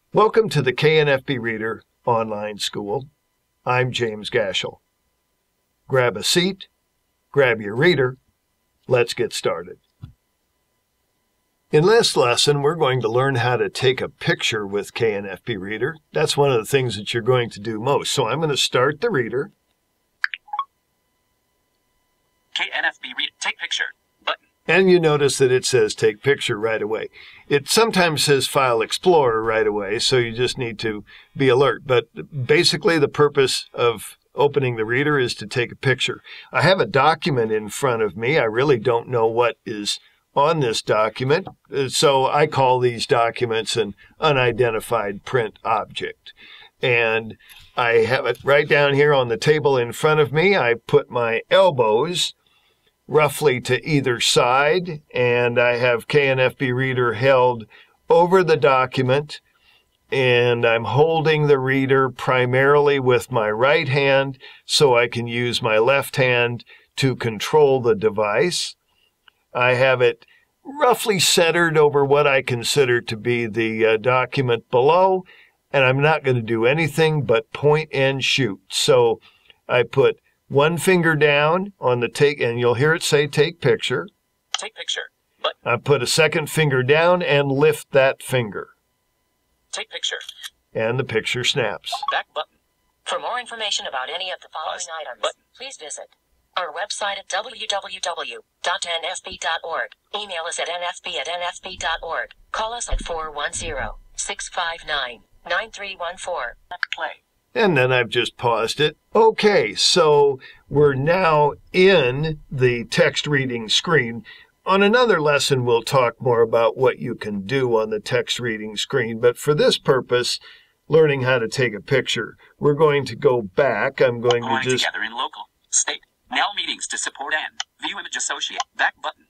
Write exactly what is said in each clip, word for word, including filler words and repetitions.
Welcome to the K N F B Reader online school. I'm James Gashel. Grab a seat, grab your reader. Let's get started. In this lesson, we're going to learn how to take a picture with K N F B Reader. That's one of the things that you're going to do most. So I'm going to start the reader. K N F B Reader, take picture, button. And you notice that it says take picture right away. It sometimes says File Explorer right away, so you just need to be alert. But basically the purpose of opening the reader is to take a picture. I have a document in front of me. I really don't know what is on this document, so I call these documents an unidentified print object. And I have it right down here on the table in front of me. I put my elbows roughly to either side, and I have K N F B Reader held over the document, and I'm holding the reader primarily with my right hand so I can use my left hand to control the device. I have it roughly centered over what I consider to be the uh, document below, and I'm not going to do anything but point and shoot. So I put one finger down on the take, and you'll hear it say take picture. Take picture, button. I put a second finger down and lift that finger. Take picture. And the picture snaps. Back button. For more information about any of the following Pause. items, Button. please visit our website at w w w dot n f b dot org. Email us at n f b at n f b dot org. Call us at four one zero, six five nine, nine three one four. Play. And then I've just paused it. Okay, so we're now in the text reading screen. On another lesson, we'll talk more about what you can do on the text reading screen. But for this purpose, learning how to take a picture, we're going to go back. I'm going to Going just... together in local, state, now meetings to support and view image associate. Back button.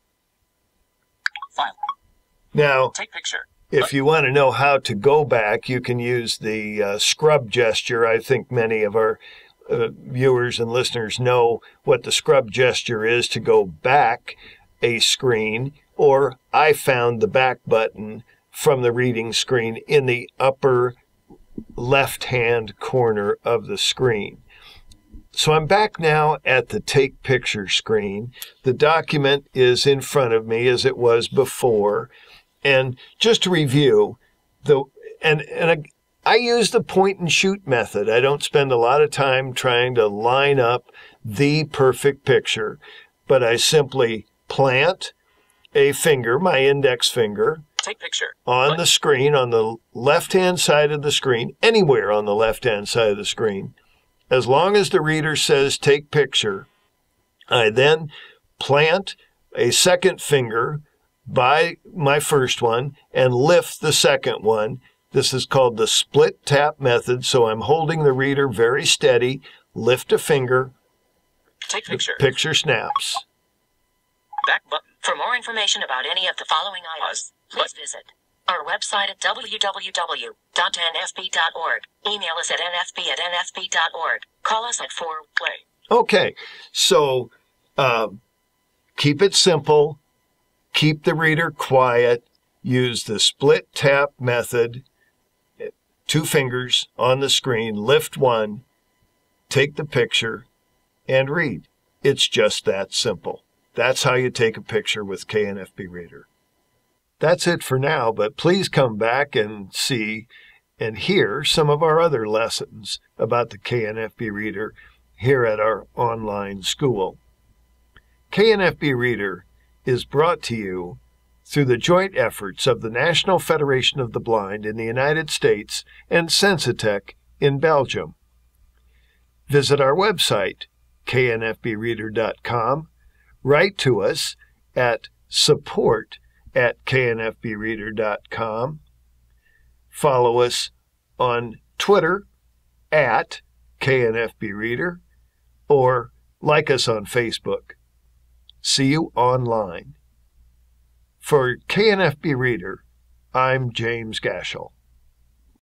File. Now, Take picture. if you want to know how to go back, you can use the uh, scrub gesture. I think many of our uh, viewers and listeners know what the scrub gesture is to go back a screen, or I found the back button from the reading screen in the upper left-hand corner of the screen. So I'm back now at the take picture screen. The document is in front of me as it was before. And just to review, the and, and I, I use the point and shoot method. I don't spend a lot of time trying to line up the perfect picture, but I simply plant a finger, my index finger, Take picture. on Button. the screen, on the left-hand side of the screen, anywhere on the left-hand side of the screen. As long as the reader says take picture, I then plant a second finger by my first one and lift the second one. This is called the split tap method. So I'm holding the reader very steady, lift a finger, Take the picture. picture snaps. Back button. For more information about any of the following items, Pause. please visit our website at w w w dot n f b dot org. Email us at n f b at n f b dot org. Call us at four. Play. Okay, so um, keep it simple. Keep the reader quiet. Use the split tap method. Two fingers on the screen. Lift one. Take the picture and read. It's just that simple. That's how you take a picture with K N F B Reader. That's it for now, but please come back and see and hear some of our other lessons about the K N F B Reader here at our online school. K N F B Reader is brought to you through the joint efforts of the National Federation of the Blind in the United States and Sensotec in Belgium. Visit our website, k n f b reader dot com. Write to us at support at k n f b reader dot com. Follow us on Twitter at K N F B Reader, or like us on Facebook. See you online. For K N F B Reader, I'm James Gashel.